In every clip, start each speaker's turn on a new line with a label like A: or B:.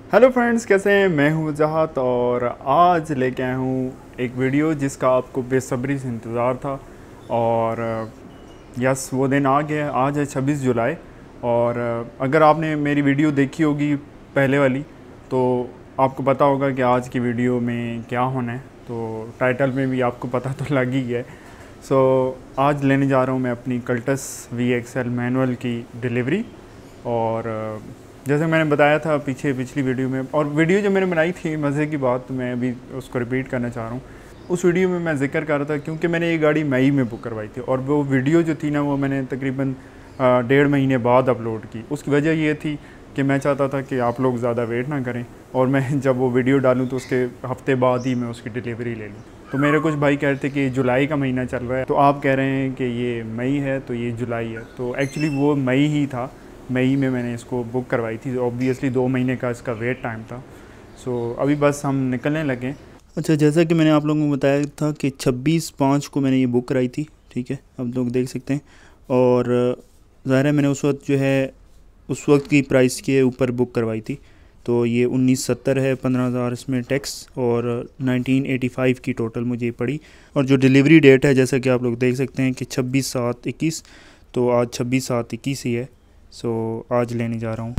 A: Hello friends, कैसे हैं? मैं हूं जहात और आज लेके आया हूं एक वीडियो जिसका आपको बेसब्री से इंतज़ार था। और यस, वो दिन आ गया। आज है 26 जुलाई। और अगर आपने मेरी वीडियो देखी होगी पहले वाली, तो आपको पता होगा कि आज की वीडियो में क्या होना है। तो टाइटल में भी आपको पता तो लग ही गया है। आज लेने जा रहा हूँ मैं अपनी कल्टस VXL मैनुअल की डिलीवरी। और जैसे मैंने बताया था पिछली वीडियो में, और वीडियो जो मैंने बनाई थी मज़े की बात, मैं अभी उसको रिपीट करना चाह रहा हूँ। उस वीडियो में मैं जिक्र कर रहा था क्योंकि मैंने ये गाड़ी मई में बुक करवाई थी, और वो वीडियो जो थी ना वो मैंने तकरीबन 1.5 महीने बाद अपलोड की। उसकी वजह ये थी कि मैं चाहता था कि आप लोग ज़्यादा वेट ना करें, और मैं जब वो वीडियो डालूँ तो उसके हफ्ते बाद ही मैं उसकी डिलीवरी ले लूँ। तो मेरे कुछ भाई कह रहे थे कि जुलाई का महीना चल रहा है, तो आप कह रहे हैं कि ये मई है तो ये जुलाई है। तो एक्चुअली वो मई ही था। मई में मैंने इसको बुक करवाई थी। ऑब्वियसली 2 महीने का इसका वेट टाइम था। अभी बस हम निकलने लगे। अच्छा, जैसा कि मैंने आप लोगों को बताया था कि 26/5 को मैंने ये बुक कराई थी। ठीक है, आप लोग देख सकते हैं। और ज़ाहिर है मैंने उस वक्त जो है उस वक्त की प्राइस के ऊपर बुक करवाई थी। तो ये 1970 है, 15,000 इसमें टैक्स, और 1985 की टोटल मुझे पड़ी। और जो डिलीवरी डेट है जैसा कि आप लोग देख सकते हैं कि 26/7/21, तो आज 26/7/21 ही है। आज लेने जा रहा हूँ।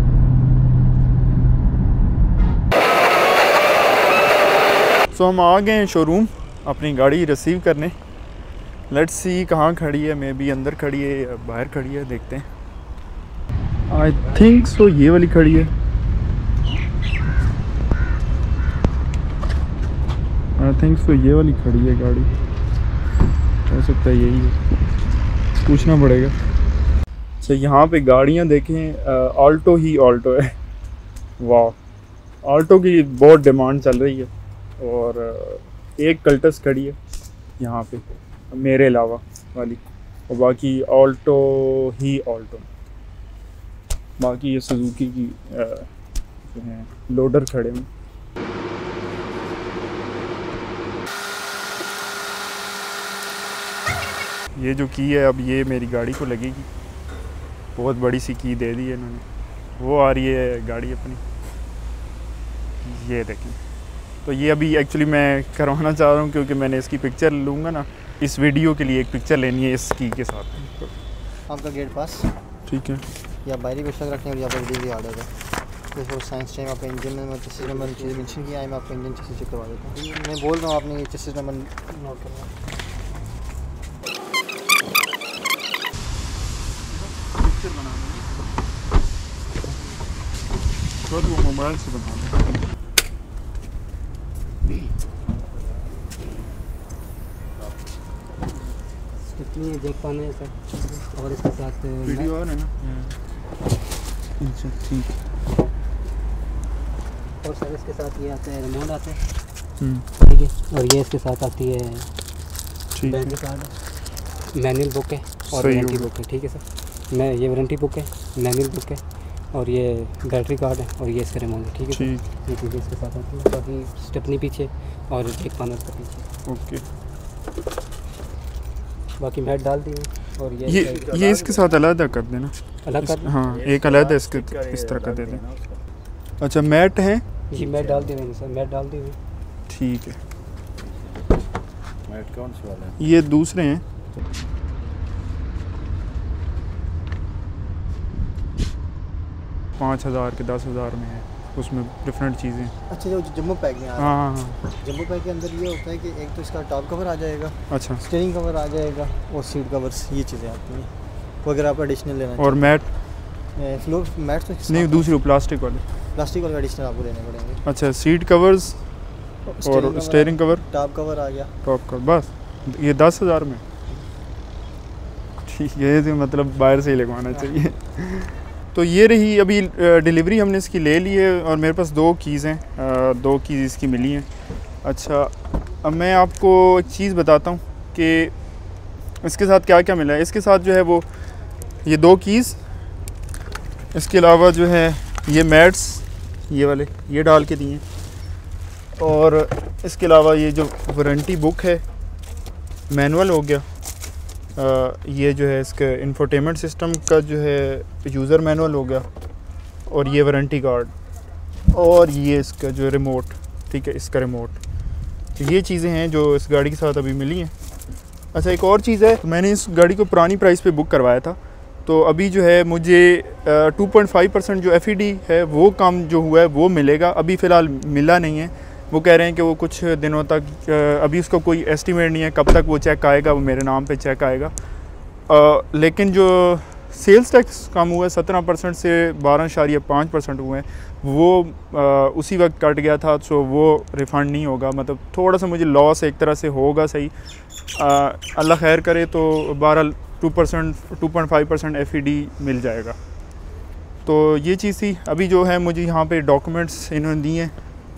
A: हम आ गए हैं शोरूम अपनी गाड़ी रिसीव करने। लेट्स सी कहाँ खड़ी है, मे बी अंदर खड़ी है या बाहर खड़ी है, देखते हैं। आई थिंक सो ये वाली खड़ी है। आई थिंक सो ये वाली खड़ी है गाड़ी। हो सकता है यही है, पूछना पड़ेगा। अच्छा, यहाँ पे गाड़ियाँ देखें, ऑल्टो ही ऑल्टो है। वाह, ऑल्टो की बहुत डिमांड चल रही है। और एक कल्टस खड़ी है यहाँ पे मेरे अलावा वाली, और बाकी ऑल्टो ही ऑल्टो। बाकी ये सुजुकी की जो हैं लोडर खड़े हैं। ये जो की है अब ये मेरी गाड़ी को लगेगी। बहुत बड़ी सी की दे दी है इन्होंने। वो आ रही है गाड़ी अपनी, ये देखिए। तो ये अभी एक्चुअली मैं करवाना चाह रहा हूँ क्योंकि मैंने इसकी पिक्चर लूँगा ना, इस वीडियो के लिए एक पिक्चर लेनी है इस की के साथ। तो
B: आपका गेट पास
A: ठीक है,
B: या बाहरी बेशक रखने और यहाँ पर डिलीवरी ऑर्डर है। जैसे साइंस टाइम आपका इंजन में चेसिस नंबर चीज़ मेंशन किया है, मैं आपका इंजन चेसिस चेक करवा देता हूँ। मैं बोल रहा हूँ आपने ये चेसिस नंबर नोट करना।
A: पिक्चर बना तो वो मोबाइल से बना
B: कितनी देख पाने सर, और इसके साथ
A: वीडियो आ रहा है ना। अच्छा ठीक है।
B: और सर इसके साथ ये आते हैं रिमोट आते हैं,
A: ठीक
B: है। और ये इसके साथ आती है बैंक कार्ड, मैनुअल बुक है और वारंटी बुक है। ठीक है सर, मैं ये वारंटी बुक है, मैनुअल बुक है, और ये बैटरी कार्ड है, और ये इसका रिमोट है। ठीक है सर, ये चीज़ें इसके साथ आती है। बाकी स्टेपनी पीछे और एक पानर का पीछे।
A: ओके।
B: बाकी मैट डाल दी और
A: ये इसके साथ अलग कर देना,
B: अलग कर।
A: हाँ, एक अलग है इसके इस तरह का दे दें। अच्छा, मैट है
B: जी, मैट डाल दी मैंने सर, मैट डाल दी हुई।
A: ठीक है।
C: मैट कौन सी वाला है?
A: ये दूसरे हैं। $5,000 के 10,000 में है, उसमें डिफरेंट चीज़ें।
B: अच्छा, जो जम्बो पैक में आ रहा
A: हाँ हाँ हाँ।
B: है, जम्बो पैक के अंदर ये होता है कि एक तो इसका टॉप कवर आ जाएगा,
A: अच्छा,
B: स्टीयरिंग कवर आ जाएगा, और सीट कवर्स, ये चीज़ें आती हैं। वो अगर आप एडिशनल लेना
A: और मैट
B: फ्लोर मैट तो
A: नहीं, दूसरी प्लास्टिक वाले।
B: प्लास्टिक वाले एडिशनल आपको लेने पड़ेंगे।
A: अच्छा, सीट कवर्स और स्टीयरिंग कवर,
B: टॉप कवर आ गया,
A: टॉप कवर, बस ये 10,000 में। ठीक है, तो मतलब बाहर से ही लगवाना चाहिए। तो ये रही अभी डिलीवरी हमने इसकी ले ली है, और मेरे पास 2 कीज़ हैं, 2 कीज़ इसकी मिली हैं। अच्छा, अब मैं आपको एक चीज़ बताता हूँ कि इसके साथ क्या क्या मिला है। इसके साथ जो है वो ये 2 कीज़, इसके अलावा जो है ये मैट्स, ये वाले ये डाल के दिए, और इसके अलावा ये जो वारंटी बुक है, मैनुअल हो गया, ये जो है इसका इंफोटेनमेंट सिस्टम का जो है यूज़र मैनुअल हो गया, और ये वारंटी कार्ड। और ये इसका जो रिमोट, ठीक है, इसका रिमोट। तो ये चीज़ें हैं जो इस गाड़ी के साथ अभी मिली हैं। अच्छा, एक और चीज़ है, मैंने इस गाड़ी को पुरानी प्राइस पे बुक करवाया था, तो अभी जो है मुझे 2.5% जो FED है वो काम जो हुआ है वो मिलेगा। अभी फ़िलहाल मिला नहीं है, वो कह रहे हैं कि वो कुछ दिनों तक, अभी उसका कोई एस्टीमेट नहीं है कब तक वो चेक आएगा, वो मेरे नाम पे चेक आएगा। लेकिन जो सेल्स टैक्स कम हुआ है 17% से 12.5% हुए हैं, वो उसी वक्त कट गया था, सो वो रिफ़ंड नहीं होगा। मतलब थोड़ा सा मुझे लॉस एक तरह से होगा, सही अल्लाह खैर करे तो 2.5% FED मिल जाएगा। तो ये चीज़ थी। अभी जो है मुझे यहाँ पे डॉक्यूमेंट्स इन्होंने दिए हैं।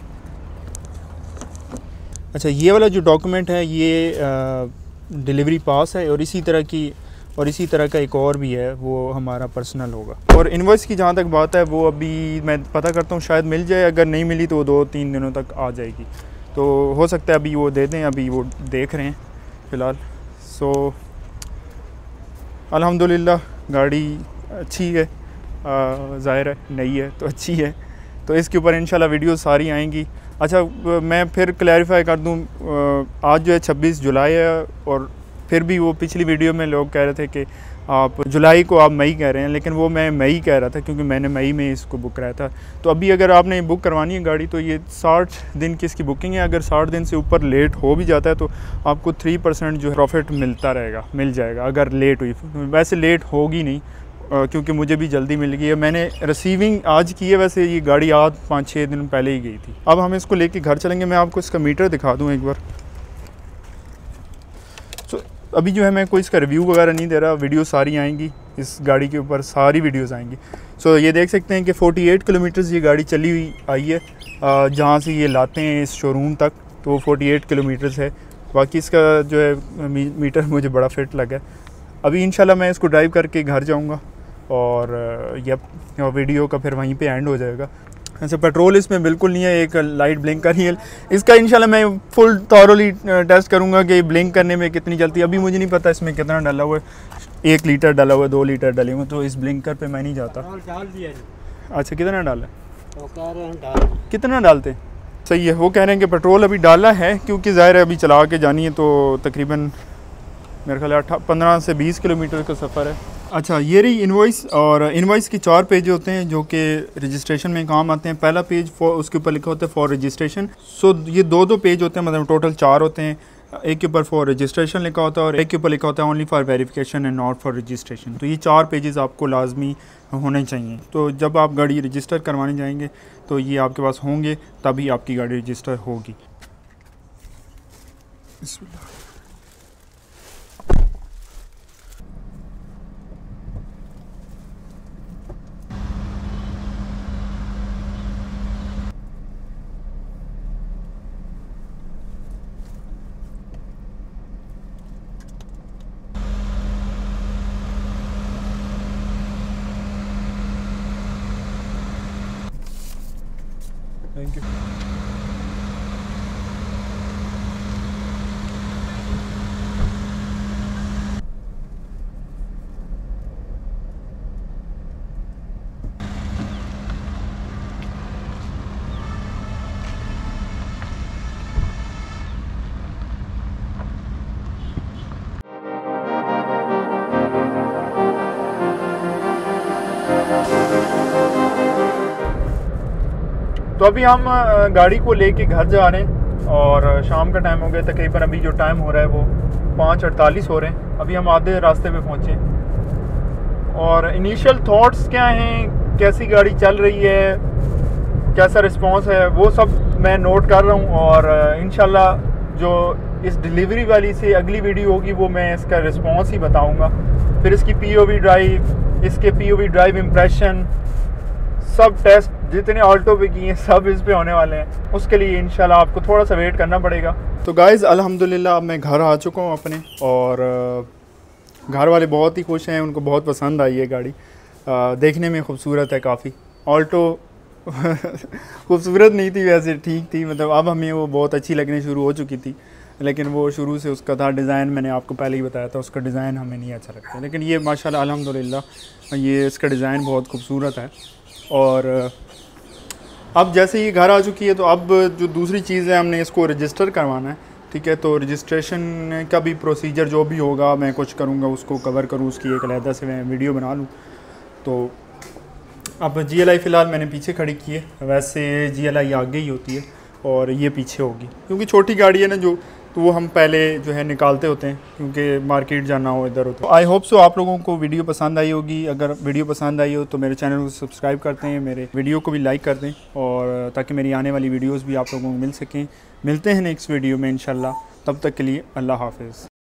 A: अच्छा, ये वाला जो डॉक्यूमेंट है ये डिलीवरी पास है, और इसी तरह का एक और भी है, वो हमारा पर्सनल होगा। और इनवॉइस की जहाँ तक बात है वो अभी मैं पता करता हूँ, शायद मिल जाए, अगर नहीं मिली तो 2-3 दिनों तक आ जाएगी। तो हो सकता है अभी वो दे दें, अभी वो देख रहे हैं फ़िलहाल। सो अल्हम्दुलिल्लाह गाड़ी अच्छी है, ज़ाहिर है नई है तो अच्छी है, तो इसके ऊपर इंशाल्लाह वीडियो सारी आएंगी। अच्छा, मैं फिर क्लैरिफाई कर दूं, आज जो है 26 जुलाई है, और फिर भी वो पिछली वीडियो में लोग कह रहे थे कि आप जुलाई को आप मई कह रहे हैं, लेकिन वो मैं मई कह रहा था क्योंकि मैंने मई में इसको बुक कराया था। तो अभी अगर आपने बुक करवानी है गाड़ी तो ये 60 दिन की इसकी बुकिंग है। अगर 60 दिन से ऊपर लेट हो भी जाता है तो आपको 3% जो है प्रॉफिट मिल जाएगा अगर लेट हुई। वैसे लेट होगी नहीं, क्योंकि मुझे भी जल्दी मिल गई है। मैंने रिसीविंग आज की है, वैसे ये गाड़ी आज 5-6 दिन पहले ही गई थी। अब हम इसको लेके घर चलेंगे, मैं आपको इसका मीटर दिखा दूँ एक बार। सो अभी जो है मैं कोई इसका रिव्यू वगैरह नहीं दे रहा, वीडियो सारी आएंगी इस गाड़ी के ऊपर, सारी वीडियोस आएंगी। सो ये देख सकते हैं कि 48 किलोमीटर्स ये गाड़ी चली हुई आई है, जहाँ से ये लाते हैं इस शोरूम तक, तो वो 48 किलोमीटर्स है। बाकी इसका जो है मीटर मुझे बड़ा फिट लगा। अभी इंशाल्लाह मैं इसको ड्राइव करके घर जाऊँगा, और वीडियो का फिर वहीं पे एंड हो जाएगा। ऐसे पेट्रोल इसमें बिल्कुल नहीं है, एक लाइट ब्लिंक कर रही है। इसका इंशाल्लाह मैं फुल थॉरोली टेस्ट करूँगा कि ब्लिंक करने में कितनी चलती है। अभी मुझे नहीं पता इसमें कितना डाला हुआ है, 1 लीटर डाला हुआ है, 2 लीटर डाले हुए, तो इस ब्लिंकर पे मैं नहीं जाता।
B: डाल दिया।
A: अच्छा, कितना डाला?
B: वो कह रहे हैं डाल।
A: कितना डालते? सही है, वो कह रहे हैं कि पेट्रोल अभी डाला है, क्योंकि ज़ाहिर है अभी चला के जानी है, तो तकरीबन मेरे ख्याल 15 से 20 किलोमीटर का सफ़र है। अच्छा, ये रही इनवॉइस, और इनवॉइस के 4 पेज होते हैं जो कि रजिस्ट्रेशन में काम आते हैं। पहला पेज उसके ऊपर लिखा होता है फॉर रजिस्ट्रेशन। सो ये 2 पेज होते हैं, मतलब टोटल 4 होते हैं। एक के ऊपर फॉर रजिस्ट्रेशन लिखा होता है और एक के ऊपर लिखा होता है only for verification and not for registration. तो ये 4 पेजेस आपको लाजमी होने चाहिए। तो जब आप गाड़ी रजिस्टर करवाने जाएंगे तो ये आपके पास होंगे, तभी आपकी गाड़ी रजिस्टर होगी। Thank you. तो अभी हम गाड़ी को लेके घर जा रहे हैं, और शाम का टाइम हो गया तकरीबन। अभी जो टाइम हो रहा है वो 5:48 हो रहे हैं। अभी हम आधे रास्ते पे पहुँचे, और इनिशियल थॉट्स क्या हैं, कैसी गाड़ी चल रही है, कैसा रिस्पांस है, वो सब मैं नोट कर रहा हूँ। और इंशाल्लाह जो इस डिलीवरी वाली से अगली वीडियो होगी वो मैं इसका रिस्पांस ही बताऊँगा। फिर इसकी POV ड्राइव, इसके POV ड्राइव इम्प्रेशन, सब टेस्ट जितने ऑल्टो पे किए हैं सब इस पे होने वाले हैं। उसके लिए इंशाल्लाह आपको थोड़ा सा वेट करना पड़ेगा। तो गाइज़ अल्हम्दुलिल्लाह अब मैं घर आ चुका हूँ अपने, और घर वाले बहुत ही खुश हैं, उनको बहुत पसंद आई है गाड़ी। देखने में खूबसूरत है काफ़ी। ऑल्टो खूबसूरत नहीं थी वैसे, ठीक थी, मतलब अब हमें वो बहुत अच्छी लगनी शुरू हो चुकी थी, लेकिन वो शुरू से उसका था डिज़ाइन, मैंने आपको पहले ही बताया था, उसका डिज़ाइन हमें नहीं अच्छा लगता। लेकिन ये माशाल्लाह अल्हम्दुलिल्लाह ये इसका डिज़ाइन बहुत खूबसूरत है। और अब जैसे ये घर आ चुकी है तो अब जो दूसरी चीज़ है हमने इसको रजिस्टर करवाना है, ठीक है। तो रजिस्ट्रेशन का भी प्रोसीजर जो भी होगा मैं कुछ करूँगा उसको कवर करूँ, उसकी एक अलहदा से मैं वीडियो बना लूँ। तो अब GLI फ़िलहाल मैंने पीछे खड़ी की है, वैसे GLI आगे ही होती है और ये पीछे होगी, क्योंकि छोटी गाड़ी है ना जो, तो वो हम पहले जो है निकालते होते हैं क्योंकि मार्केट जाना हो इधर उधर। आई होप सो आप लोगों को वीडियो पसंद आई होगी। अगर वीडियो पसंद आई हो तो मेरे चैनल को सब्सक्राइब करते हैं, मेरे वीडियो को भी लाइक कर दें, और ताकि मेरी आने वाली वीडियोस भी आप लोगों को मिल सकें। मिलते हैं नेक्स्ट वीडियो में इंशाल्लाह, तब तक के लिए अल्लाह हाफ़िज़।